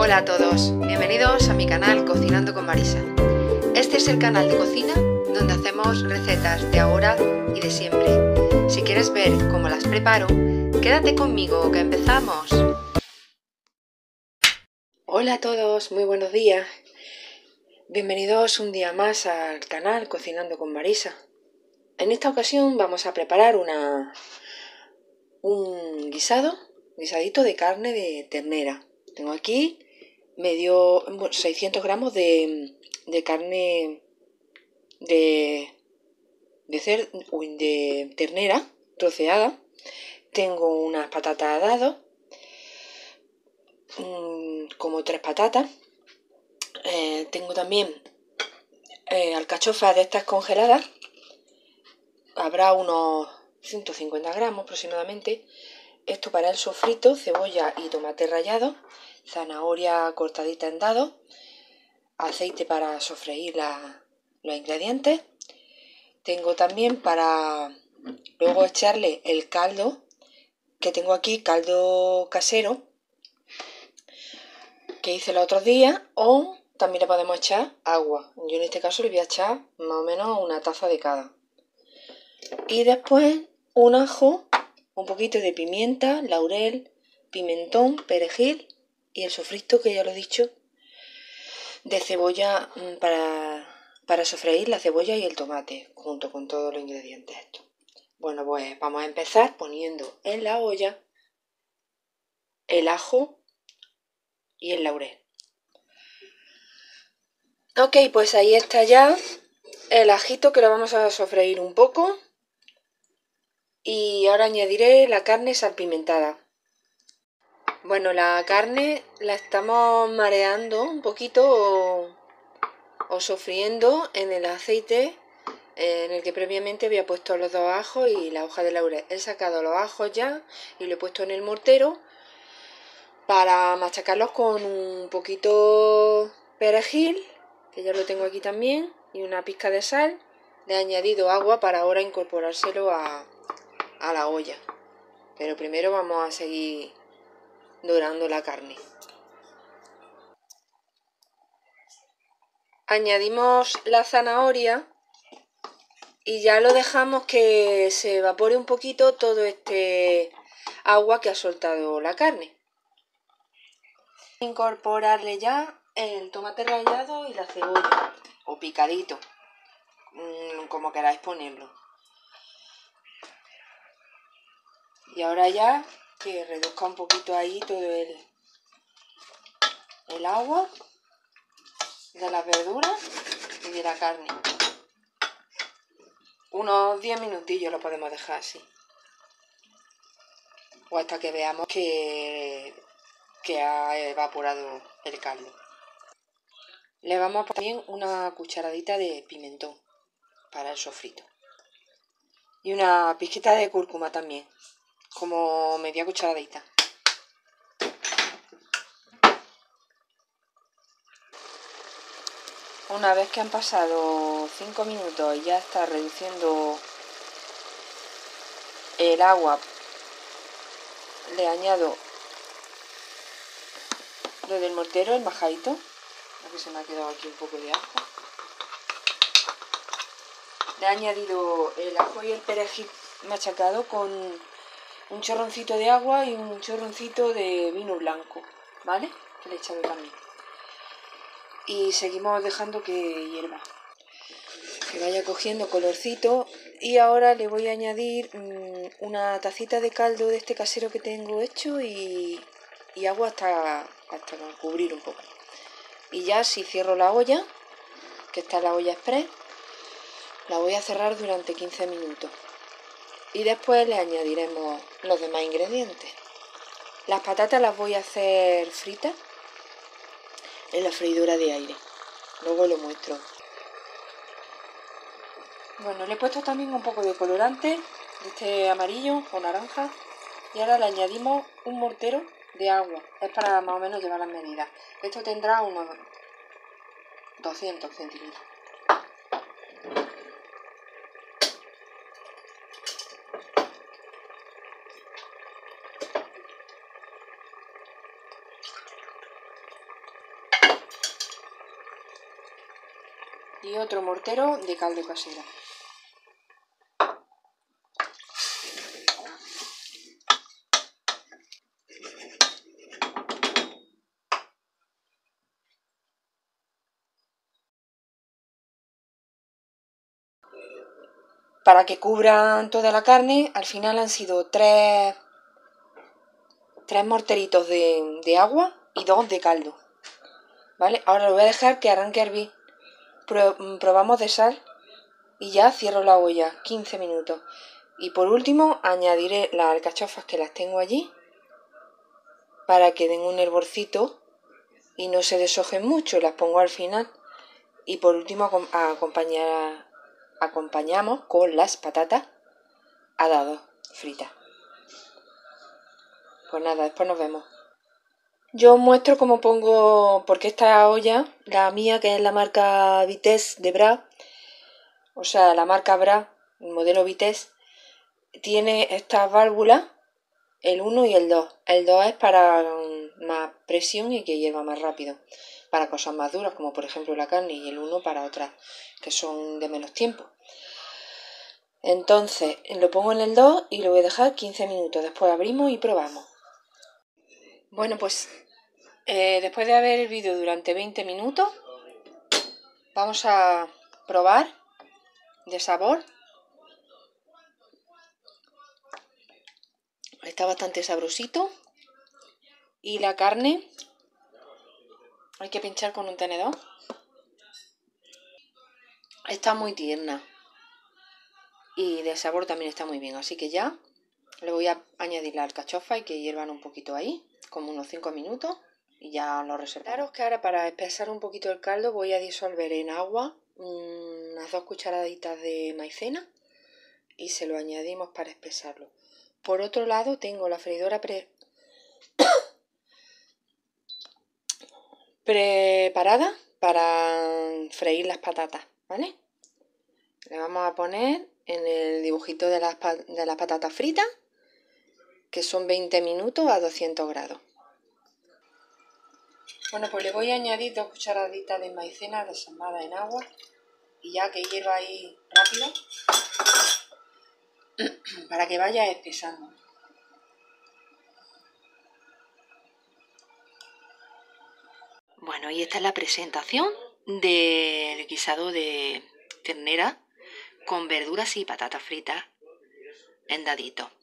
Hola a todos, bienvenidos a mi canal Cocinando con Marisa. Este es el canal de cocina donde hacemos recetas de ahora y de siempre. Si quieres ver cómo las preparo, quédate conmigo que empezamos. Hola a todos, muy buenos días. Bienvenidos un día más al canal Cocinando con Marisa. En esta ocasión vamos a preparar un guisadito de carne de ternera. Tengo aquí 600 gramos de carne de ternera troceada. Tengo unas patatas a dados, como 3 patatas. Tengo también alcachofas de estas congeladas. Habrá unos 150 gramos aproximadamente. Esto para el sofrito, cebolla y tomate rallado, zanahoria cortadita en dados, aceite para sofreír los ingredientes. Tengo también para luego echarle el caldo, que tengo aquí caldo casero, que hice el otro día, o también le podemos echar agua. Yo en este caso le voy a echar más o menos una taza de cada. Y después un ajo, un poquito de pimienta, laurel, pimentón, perejil y el sofrito, que ya lo he dicho, de cebolla para sofreír la cebolla y el tomate junto con todos los ingredientes estos. Bueno, pues vamos a empezar poniendo en la olla el ajo y el laurel. Ok, pues ahí está ya el ajito, que lo vamos a sofreír un poco. Y ahora añadiré la carne salpimentada. Bueno, la carne la estamos mareando un poquito o sofriendo en el aceite en el que previamente había puesto los 2 ajos y la hoja de laurel. He sacado los ajos ya y lo he puesto en el mortero para machacarlos con un poquito perejil, que ya lo tengo aquí también, y una pizca de sal. Le he añadido agua para ahora incorporárselo a la olla. Pero primero vamos a seguir dorando la carne. Añadimos la zanahoria y ya lo dejamos que se evapore un poquito todo este agua que ha soltado la carne. Incorporarle ya el tomate rallado y la cebolla, o picadito, como queráis ponerlo. Y ahora ya que reduzca un poquito ahí todo el agua de las verduras y de la carne. Unos 10 minutillos lo podemos dejar así. O hasta que veamos que ha evaporado el caldo. Le vamos a poner también una cucharadita de pimentón para el sofrito. Y una pizquita de cúrcuma también, como media cucharadita. Una vez que han pasado 5 minutos y ya está reduciendo el agua, le añado lo del mortero, el majadito. Aquí se me ha quedado aquí un poco de ajo. Le he añadido el ajo y el perejil machacado con un chorroncito de agua y un chorroncito de vino blanco, ¿vale? Que le he echado también. Y seguimos dejando que hierva, que vaya cogiendo colorcito. Y ahora le voy a añadir una tacita de caldo de este casero que tengo hecho y agua hasta cubrir un poco. Y ya si cierro la olla, que está la olla express, la voy a cerrar durante 15 minutos. Y después le añadiremos los demás ingredientes. Las patatas las voy a hacer fritas en la freidora de aire. Luego lo muestro. Bueno, le he puesto también un poco de colorante, de este amarillo o naranja. Y ahora le añadimos un mortero de agua. Es para más o menos llevar las medidas. Esto tendrá unos 200 centímetros. y otro mortero de caldo casero. Para que cubran toda la carne, al final han sido tres morteritos de agua y 2 de caldo. ¿Vale? Ahora lo voy a dejar que arranque a hervir. Probamos de sal y ya cierro la olla, 15 minutos. Y por último añadiré las alcachofas que las tengo allí para que den un hervorcito y no se deshojen mucho, las pongo al final. Y por último acompañamos con las patatas a dados fritas. Pues nada, después nos vemos. Yo os muestro cómo pongo, porque esta olla, la mía, que es la marca Vitesse de Bra, o sea, la marca Bra, el modelo Vitesse, tiene estas válvulas, el 1 y el 2. El 2 es para más presión y que hierva más rápido, para cosas más duras, como por ejemplo la carne, y el 1 para otras, que son de menos tiempo. Entonces, lo pongo en el 2 y lo voy a dejar 15 minutos. Después abrimos y probamos. Bueno, pues después de haber hervido durante 20 minutos, vamos a probar de sabor. Está bastante sabrosito. Y la carne hay que pinchar con un tenedor. Está muy tierna. Y de sabor también está muy bien. Así que ya le voy a añadir la alcachofa y que hiervan un poquito ahí, como unos 5 minutos. Y ya lo reservamos. Claro que ahora para espesar un poquito el caldo voy a disolver en agua unas 2 cucharaditas de maicena y se lo añadimos para espesarlo. Por otro lado tengo la freidora preparada para freír las patatas, ¿vale? Le vamos a poner en el dibujito de las patatas fritas, que son 20 minutos a 200 grados. Bueno, pues le voy a añadir 2 cucharaditas de maicena desarmada en agua y ya que hierva ahí rápido para que vaya espesando. Bueno, y esta es la presentación del guisado de ternera con verduras y patatas fritas en daditos.